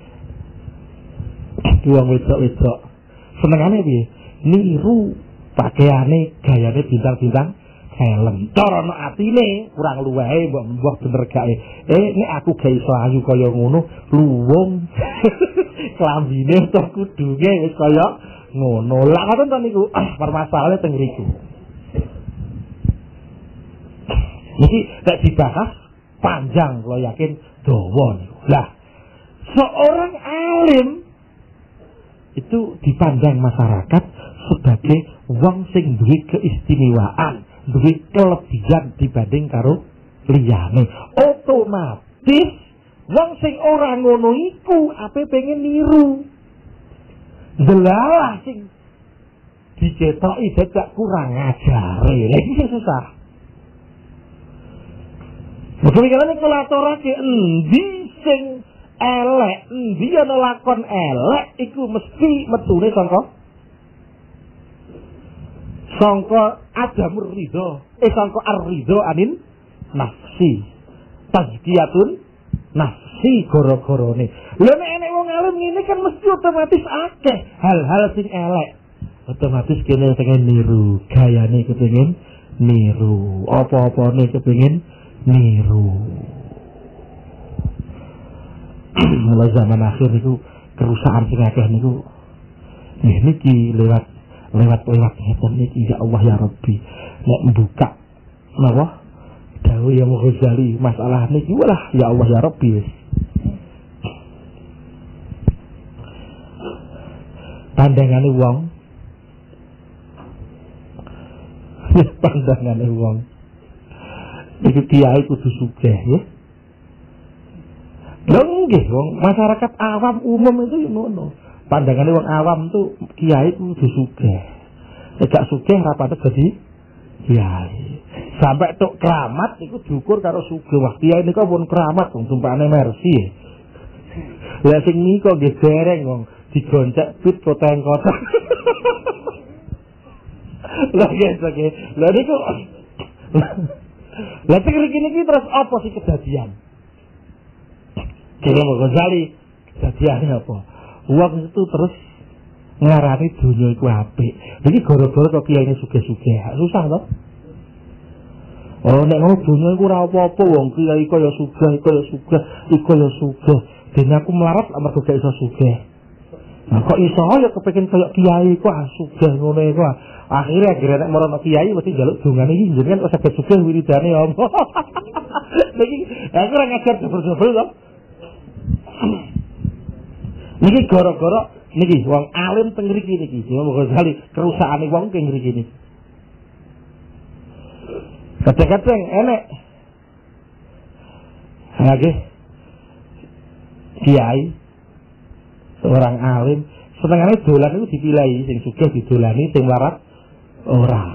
Wong wedok-wedok senengane piye? Niru pakaiane, gayane bintang-bintang film. Cara nek atine kurang luwehe mbok bener gak eh nek aku gak iso ayu kaya ngono, luwung klambine to kudunge wis kaya ngono. Lah ngoten to niku ah, permasalahannya teng mriku. Iki nek dibahas panjang kula yakin dawa niku. Lah seorang alim itu dipandang masyarakat sebagai wong sing duwe keistimewaan, duwe kelebihan dibanding karo liyane. Otomatis wong sing ora ngono iku ape pengen niru. Delalah sing dicetoki dadak kurang ajare. Lha iki sing susah. Pemikiran iku latorake endi sing elek, endi ana lakon elek iku mesti metune saka sangka adamur ridho, eh sangka ar-ridho anin nafsi. Tazkiyatun nafsi gara-garane. Lha nek enek wong alim ngene kan mesti otomatis akeh hal-hal sing elek. Otomatis kene pengen niru, gayane kepengin niru, apa-apane kepengin niru. Mulai zaman akhir niku kerusakan sing akeh niku nggih niki lewat lewat lewat ngeten niki ya Allah ya Rabbi nek mbuka napa dawuh Imam Ghazali masalah niki walah ya Allah ya Rabbi wis pandangane wong pandangane wong iki kiai kudu sugih ya. Lha nggih wong masyarakat awam umum itu ngono. Pandangane wong awam tuh kiai kudu sugih. Nek gak sugih ora patut dadi kiai. Sampai tok keramat iku diukur karo sugih. Wah, kiai niku pun keramat wong tumpakane mercy. Lah sing niku nggih dereng wong digoncek pit koteng-koteng. Lah nggih nggih. Lah niku Lah pikir iki terus apa sih kedadian? Kira Ghazali kedadiane apa? Wong itu terus ngarani dunia iku apik. Iki gara-gara kok kiyaine sugih-sugih. Susah to? Oh nek ngono dunia iku ora apa-apa wong kiai kaya sugih, kaya sugih, iku kaya sugih. Dene aku melarat amarga gak iso sugih. Nah kok iso ya kepengin kaya kiai kok sugih ngono iku. Akhirnya akhirnya nek marang kiai mesti njaluk dongane iki jenengan kok saged sugih wiridane apa. Iki aku ora ngajar jebul-jebul to. Niki gara-gara niki wong alim teng mriki niki Imam Ghazali kerusakane wong teng mriki niki. Kadang-kadang enek lagi kiai seorang alim senengane dolan itu dipilih sing sugih didolani sing larat ora.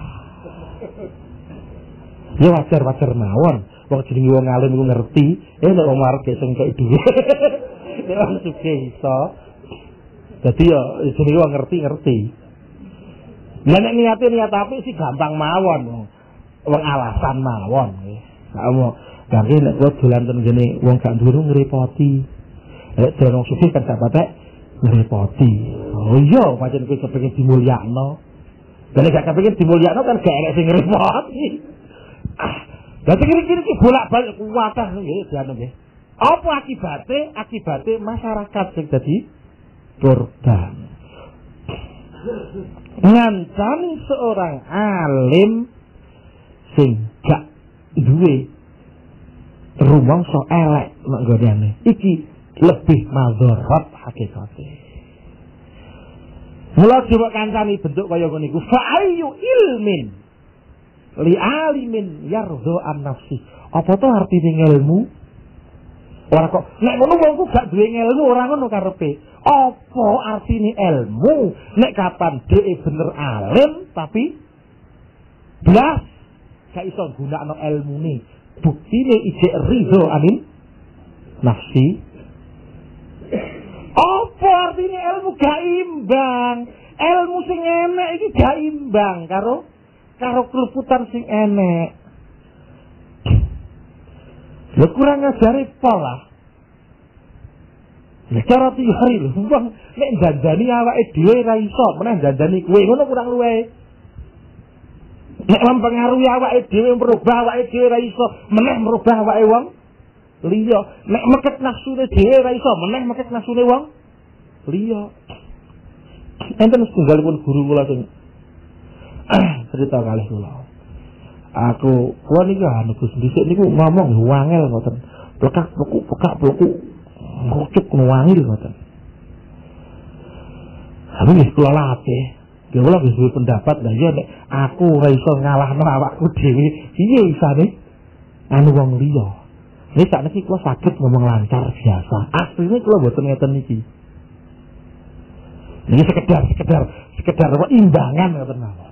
Ya wajar-wajar mawon. Wong jenenge wong alim iku ngerti, eh nek wong larat gek sing kei dhuwit. Nek wong sugih iso. Dadi ya jenenge wong ngerti-ngerti. Lah nek niate niat apik sih gampang mawon. Wong alasan mawon nggih. Kamu tapi nek kok dolan ten ngene wong gak duwe ngrepoti. Nek dolan wong sugih kan gak patek ngrepoti. Oh iya, pancen kowe kepengin dimulyakno. Lah nek gak kepengin dimulyakno kan gak enek sing ngrepoti. Ah, dadi kira-kira iki bolak-balik kuwatah nggih dianu nggih. Apa akibate? Akibate masyarakat sing dadi korban. Ngancani seorang alim sing gak duwe rumangsa elek nek godane. Iki lebih madharat hakikate. Mula coba kancani bentuk kaya ngene iku fa ayyu ilmin li alimin yardha an nafsi. Apa to artine ilmu? Ora kok nek ngono wongku gak duwe ilmu ora ngono karepe. Apa artine ilmu? Nek kapan dhek bener alim tapi blas gak iso gunakno ilmune. Buktine ijek ridho anin nafsi. Apa artinya ilmu gak imbang? Ilmu sing enek iki gak imbang karo karo keruputan sing enek. Lha kurang ngajari pola. Nek cara teori lho, wong nek janjani awake dhewe ra iso, meneh janjani kowe ngono kurang luwe. Nek mempengaruhi awake dhewe merubah awake dhewe ra iso, meneh merubah awake wong liya. Nek meket nafsune dhewe ra iso, meneh meket nafsune wong liya. Enten setunggalipun guru kula sing cerita kalih kula. Aku kula niku anu Gus dhisik niku ngomong wangel ngoten. Plekak plekuk pekak plekuk ngucuk wangil ngoten. Aku wis kula latih. Ya kula wis duwe pendapat lah ya nek aku ora iso ngalahno awakku dhewe, piye isane anu wong liya. Nek sakniki kula saged ngomong lancar biasa. Asline kula mboten ngeten niki. Ini sekedar sekedar sekedar apa imbangan ngoten mawon.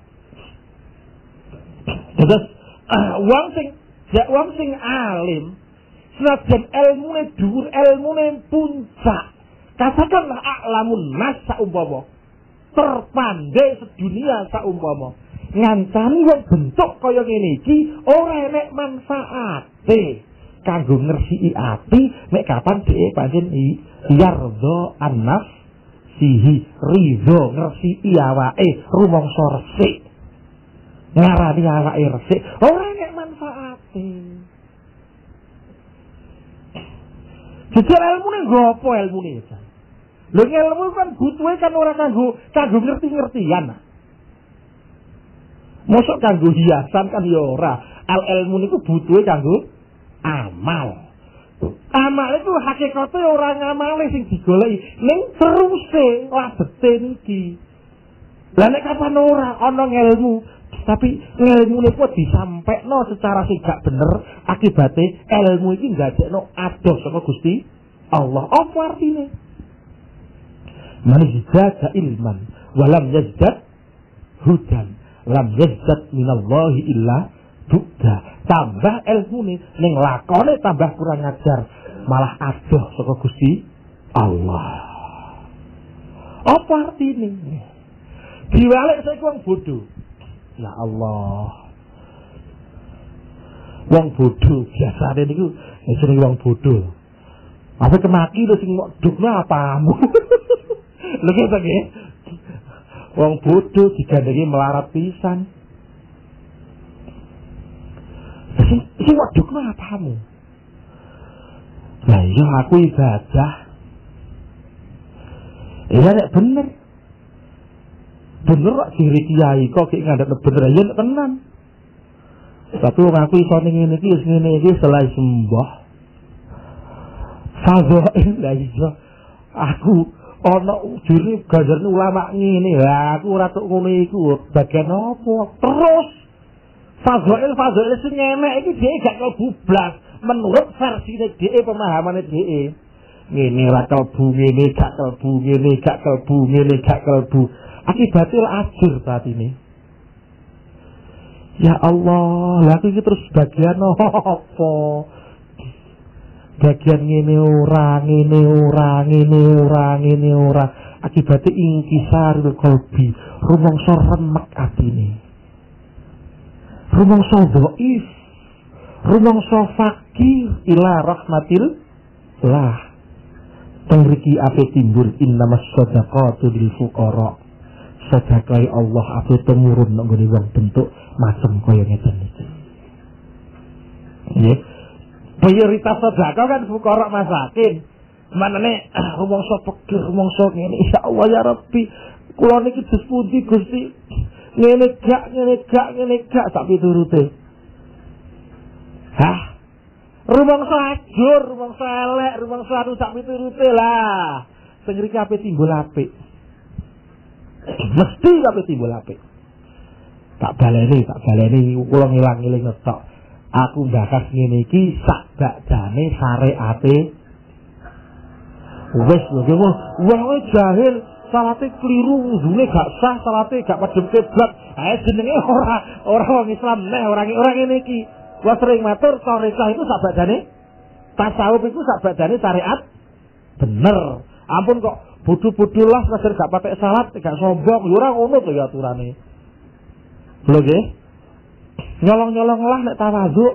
Terus uh, wong sing ya wong sing alim senajan ilmune dhuwur, ilmune puncak. Katakanlah a'lamun nas saumpama. Terpandai sedunia saumpama. Ngancani wong bentuk kaya ngene iki ora enek manfaate. Kanggo ngresiki ati nek kapan dhewe pancen yardo an-nafs sihi ridho ngresiki awake rumangsa resik. Ngarani awake resik ora enek manfaate. Jujur ilmune nggo apa ilmune ya? Lho ilmu kan butuhe kan ora kanggo kanggo ngerti-ngertian. Mosok kanggo hiasan kan ya ora. Al ilmu niku butuhe kanggo amal. Amal itu hakikate ora ngamale sing digoleki, ning teruse labete niki. Lah nek kapan ora ana ilmu, tapi ilmune kok disampekno secara sing gak bener, akibate ilmu iki nggajekno adoh saka Gusti Allah. Apa artine? Man yazdada ilman walam yazdad hudan lam yazdad minallahi illa buddha. Tambah ilmune ning lakone tambah kurang ajar, malah adoh saka Gusti Allah. Apa artine? Diwalik saiki wong bodho. Ya Allah. Wong bodho biasane niku jenenge wong bodho. Apa kemaki lho sing mok dukno apamu. Lho kok nggih. Wong bodho digandengi melarat pisan. Sing sing mok dukno apamu. Lah iya aku ibadah. Iya nek bener. Bener kok diri kiai kok gek ngandhep bener ya nek tenan. Tapi wong aku iso ning ngene iki wis ngene iki selai sembah. Fadhail la iya. Aku ana ujure ganjarane ulama ngene. Lah aku ora tok ngono iku bagian apa? Terus fadhail fadhail sing enek iki dhewe gak klebu blas menurut versine dhewe pemahamane dhewe. Ngene ora klebu, ngene gak klebu, ngene gak klebu, ngene gak klebu. Akibatnya ajur saat ini. Ya Allah, lagi terus bagian apa? Bagian ini orang, ini orang, ini orang, ini orang. Akibatnya ingkisarul qalbi, rumangsa remek atine. Rumangsa dhaif, rumangsa fakir ila rahmatil lah. Tengriki ape timbul innamas shadaqatu lil fuqara. Sedekah Allah apa temurun nang ngene wong bentuk macam kaya ngeten iki. Nggih. Prioritas sedekah kan fuqara masakin. Manane rumangsa pikir rumangsa ngene insyaallah ya Rabbi. Kula niki dus pundi Gusti. Ngene gak ngene gak ngene gak sak piturute. Hah? Rumangsa ajur, rumangsa elek, rumangsa anu sak piturute lah. Sing mriki ape timbul apik. Mesti kabeh timbul apik. Tak baleni, tak baleni kula ngilang-iling tok. Aku mbakas ngene iki sak bakdane syariate. Wis lho, wong jahil, salate kliru, wudune gak sah, salate gak padhep kiblat. Ae jenenge ora ora wong Islam neh, ora ora ngene iki. Gua sering matur tarekah itu sak bakdane Tasawuf iku sak badane syariat bener. Ampun kok bodho-bodho lah sekedar gak patek salat, gak sombong, yo ora ngono to ya aturane. Lho nggih. Nyolong-nyolong lah nek tawadhu.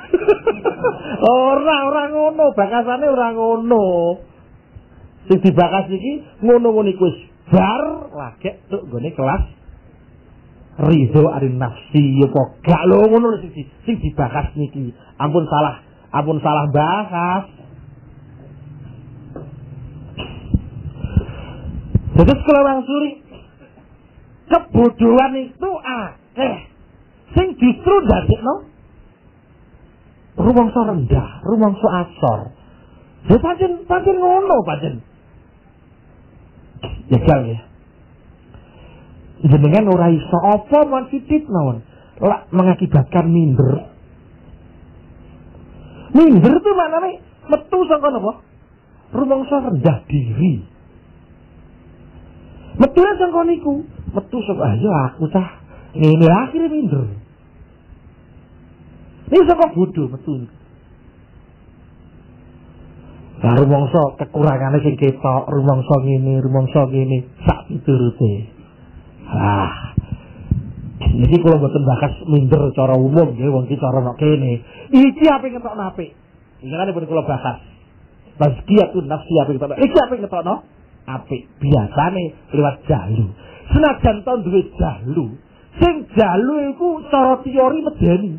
Ora, ora ngono, bakasane ora ngono. Sing dibakas iki ngono-ngono iku wis bar lagek tuk nggone kelas ridho arin nafsi apa gak lho ngono sing sing dibakas niki. Ampun salah, ampun salah bahas. Jadi kalau orang suri kebodohan itu akeh sing justru dadekno rumangsa rendah, rumangsa asor. Ya pancen pancen ngono pancen. Ya kal ya. Jenengan ora iso apa mon titik mawon. Lak mengakibatkan minder. Minder itu maknane metu saka napa? Rumangsa rendah diri. Metu saka niku, metu saka ayo aku cah ngene akhire minder. Ini saka bodho metu. Lah rumangsa kekurangane sing ketok, rumangsa ngene, rumangsa ngene, sak piturute. Ah. Niki kula mboten bakas minder cara umum nggih, wong iki cara nek kene. Iki ape ngetokno apik. Iki kan pun kula bakas. Tazkiyatun nafsi ape ngetokno. Iki ape ngetokno apik. Biasane lewat jalu. Senajan to duwe jalu. Sing jalu iku cara teori medeni.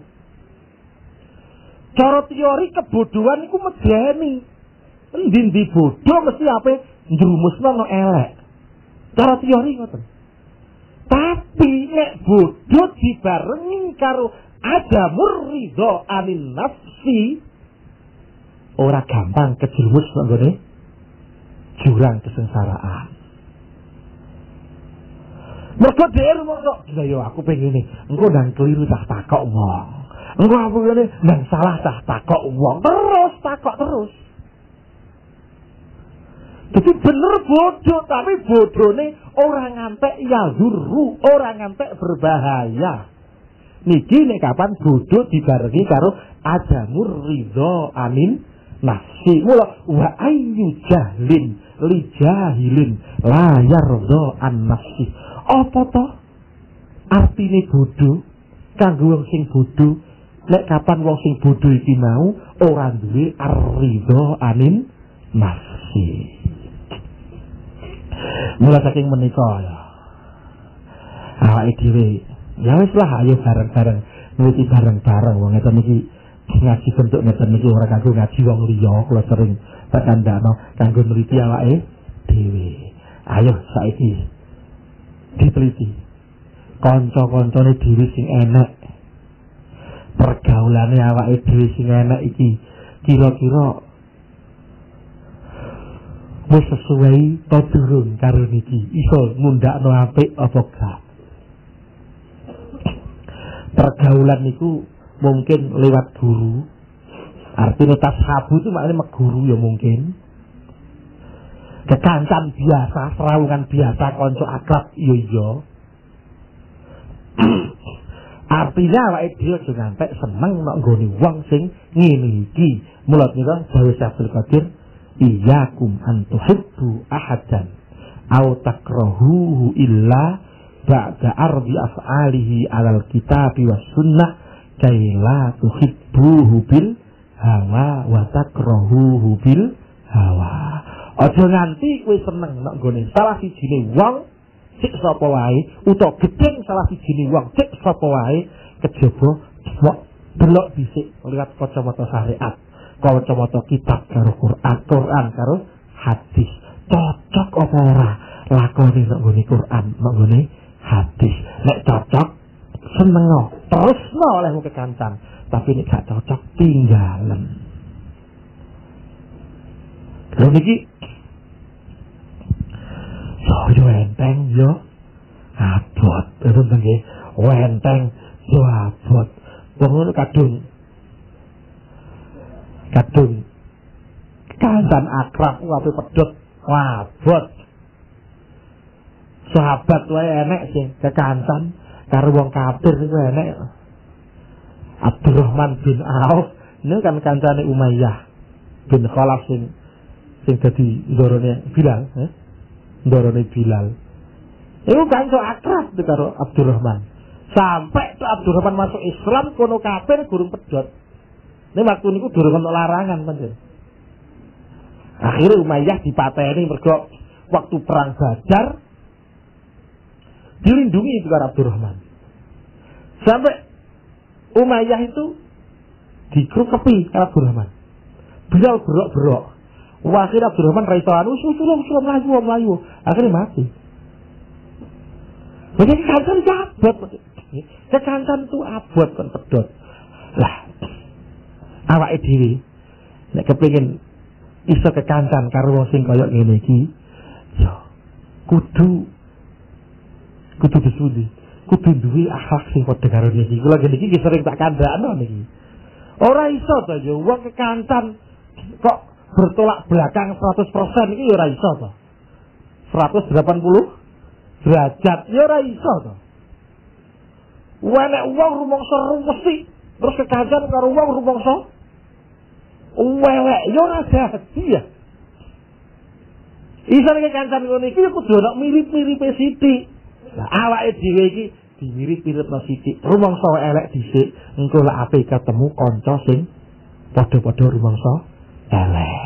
Cara teori kebodohan iku medeni. Endi-endi bodho mesti ape njrumusno no elek. Cara teori ngoten. Tapi nek bodho dibarengi karo adamur ridho anin nafsi ora gampang kejerumus nggone jurang kesengsaraan. Mergo dhewe rumangsa, "Yo aku pengen ngene, engko ndang keliru tak takok wong. Engko aku ngene ndang salah tak takok wong." Terus takok terus. Jadi bener bodoh, tapi bodohnya orang ngantek yazurru, orang ngantek berbahaya. Niki nek kapan bodoh dibarengi karo adamur ridho amin nafsi. Mula wa ayyu jahlin li jahilin la yardha an nafsi. Apa to? Artine bodoh kanggo wong sing bodoh. Nek kapan wong sing bodoh iki mau ora duwe ar-ridho amin nafsi. Mula saking menika ya. Awake dhewe ya wis lah ayo bareng-bareng ngerti bareng-bareng wong ngeten iki ngaji bentuk ngeten iki ora kanggo ngaji wong liya kula sering tak kandhano kanggo nliti awake dhewe. Ayo saiki diteliti kanca-kancane dhewe sing enek pergaulane awake dhewe sing enek iki kira-kira wis sesuai to durung karo niki iso ngundakno apik apa gak. Pergaulan niku mungkin lewat guru. Artinya tashabu itu maknanya meguru ya mungkin. Kekancan biasa, serawungan biasa, konco akrab iya iya. Artinya awake dhewe aja ngantek seneng nek nggone wong sing ngene iki. Mula nika dawuh Syaikhul Qadir iyakum an tuhibbu ahadan au takrahuhu illa ba'da ardi af'alihi alal kitabi was sunnah kaila tuhibbuhu bil hawa wa takrahuhu bil hawa. Aja nganti kowe seneng nek nggone salah sijine wong sik sapa wae utawa gedeng salah sijine wong sik sapa wae kejaba mok delok dhisik liwat kacamata syariat. Kacamata kitab karo Quran, Quran karo hadis. Cocok apa ora lakone nek nggone Quran, nek nggone hadis. Nek cocok seneng terusno olehmu kekancan. Tapi nek gak cocok tinggalen. Lho niki yo enteng yo abot. Itu nggih enteng yo abot. Wong kadung kadung kancan akrab wae pedhot wabot sahabat wae enek sing kekancan karo wong kafir niku enek. Abdurrahman bin Auf niku kan kancane Umayyah bin Khalaf sing sing dadi ndorone Bilal, eh? Ndorone Bilal. Iku kanca akrab karo Abdurrahman. Sampai tuh Abdurrahman masuk Islam kono kafir gurung pedhot. Nek waktu niku durung ono larangan pancen. Akhirnya Umayyah dipateni mergo waktu perang Badar dilindungi itu karo Abdurrahman. Sampai Umayyah itu digrukepi karo Abdurrahman. Bilal berok-berok. Akhirnya Abdurrahman ra iso anu, suruh suruh mlayu mlayu. Akhirnya mati. Jadi kekancan abot. Kekancan itu abot kan pedot. Lah awake dhewe nek kepengin iso kekancan karo wong sing kaya ngene iki, yo kudu kudu disudi. Kudu duwe akhlak sing padha karo niki. Kula ngene iki sering tak kandhakno niki. Ora iso to yo wong kekancan kok bertolak belakang seratus persen iki ya ora iso to. seratus delapan puluh derajat ya ora iso to. Nek wong rumangsa mesti terus kekancan karo wong rumangsa wewek ya ora dadi ya. Iso nek kekancan ngono iki kudu ana mirip-miripe sithik. Lah awake dhewe iki dimirip-miripno sithik. Rumangsa elek dhisik, engko lek ape ketemu kanca sing padha-padha rumangsa elek.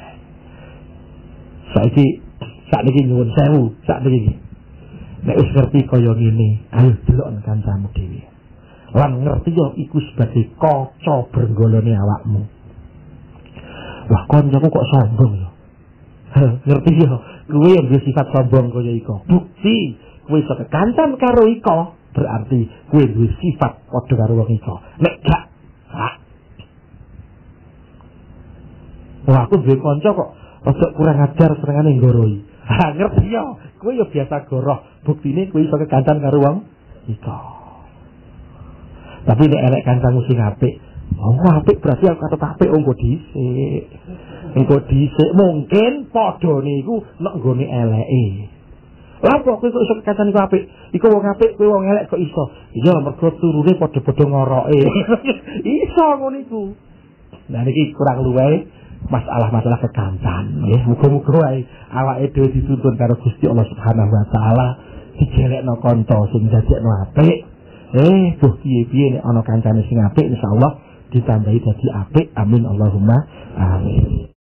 Saiki sakniki nyuwun sewu, sakniki. Nek wis ngerti kaya ngene, ayo delok kancamu dhewe. Lan ngerti yo iku sebagai kaca brenggolone awakmu. Wah, kancaku kok sombong yo. Ngerti yo, kuwi yang duwe sifat sombong kaya iku. Bukti kowe iso kekancan karo iko, berarti kowe duwe sifat padha karo wong iko. Nek gak, ah. Wah, aku duwe kanca kok rada kurang ajar senengane nggoroi. Ha, ngerti yo. Kowe yo biasa goroh. Buktine kowe iso kekancan karo wong iko. Tapi nek elek kancamu sing apik, wong apik berarti aku kata apik engko dhisik. Engko dhisik mungkin padha niku nek nggone eleke. Lah kok kowe iso kekancan iku apik? Iku wong apik, kowe wong elek kok iso? Iya mergo turune padha-padha ngoroke. Iso ngono iku. Nah niki kurang luwih masalah-masalah kekancan nggih. Muga-muga wae awake dhewe dituntun karo Gusti Allah Subhanahu wa taala dijelekno kanca sing dadekno apik. Eh, tuh piye-piye nek ana kancane sing apik insyaallah ditambahi dadi apik. Amin Allahumma amin.